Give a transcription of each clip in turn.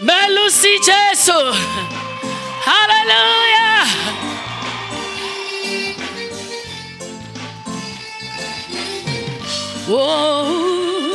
Melusi Jesu. Hallelujah. Whoa.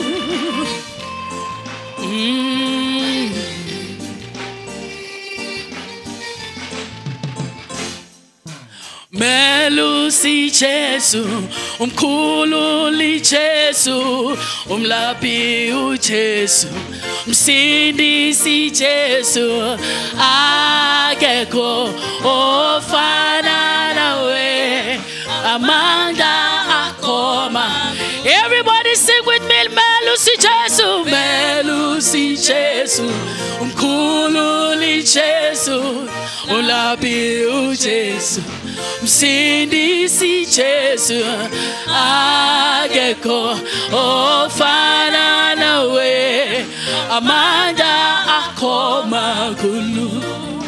Melusi Jesu, umkhululi Jesu, umlaphi uJesu, umsindisi Jesu, akekho ofana nawe, amanda akoma. Everybody sing with me, Melusi Jesu, Melusi Jesu, umkhululi Jesu, umlaphi uJesu, umsindisi Jesu, akekho ofana nawe, amanda akho makhulu.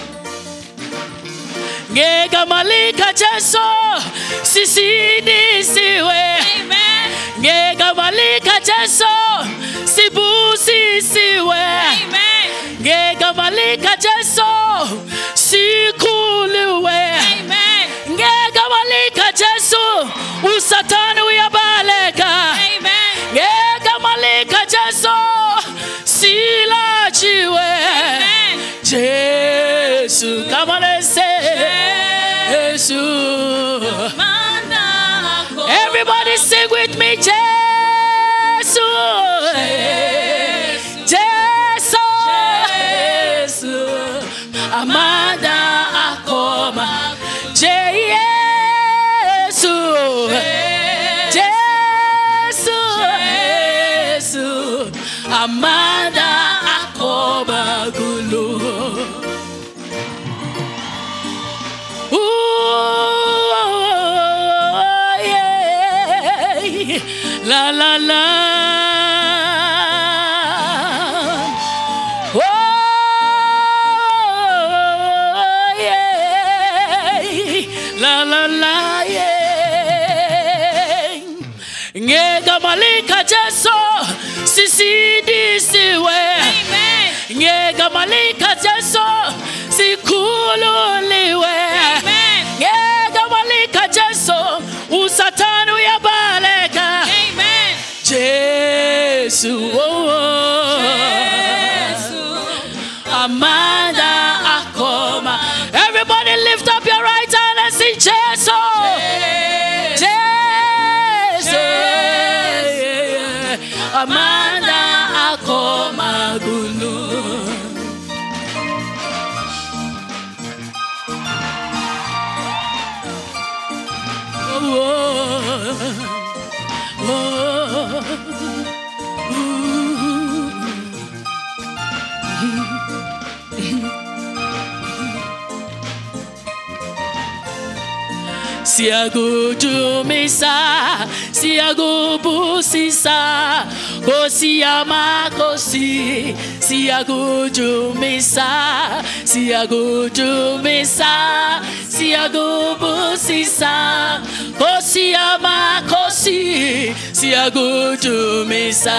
Ngegama lika Jesu sisindisiwe, ngegama lika Jesu sibusisiwe, ngegama lika Jesu sikhuliwe, ngegama lika Jesu uSathane uyabaleka, ngegama lika Jesu silatshiwe. Jesu, come on and say Jesu. Everybody sing with me, Jesu. Jesu, Jesu. Amanda akoma. Jesu, Jesu, Jesu. Amanda akoma gulu. La la la. Oh yeah. La la la yeah. Ngegama lika Jesu sisindisiwe. Ngegama lika Jesu sikhululiwe. Ngegama lika Jesu uSathane uyabaleka. Jesu, oh, oh. Amanda akoma. Everybody lift up your right hand and sing Jesu. Jesu, Amanda akoma gulu. Oh, oh, oh. Siyakudumisa, siyakubusisa, Nkosi yamakhosi. Siyakudumisa, siyakudumisa, siyakubusisa, Nkosi yamakhosi. Siyakudumisa,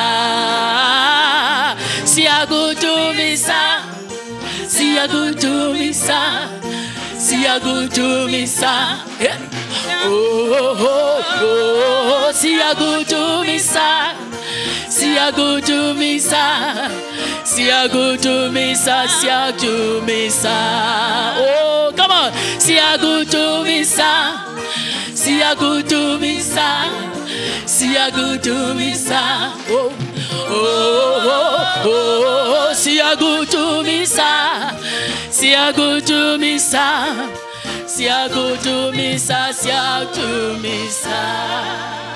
siyakudumisa, siyakudumisa, siyakudumisa. Oh, oh, oh, siyakudumisa, siyakudumisa, siyakudumisa, siyakudumisa. Oh, come on, siyakudumisa, siyakudumisa, siyakudumisa. Oh, oh, oh, oh, siyakudumisa, siyakudumisa. Siyakudumisa, siyakudumisa.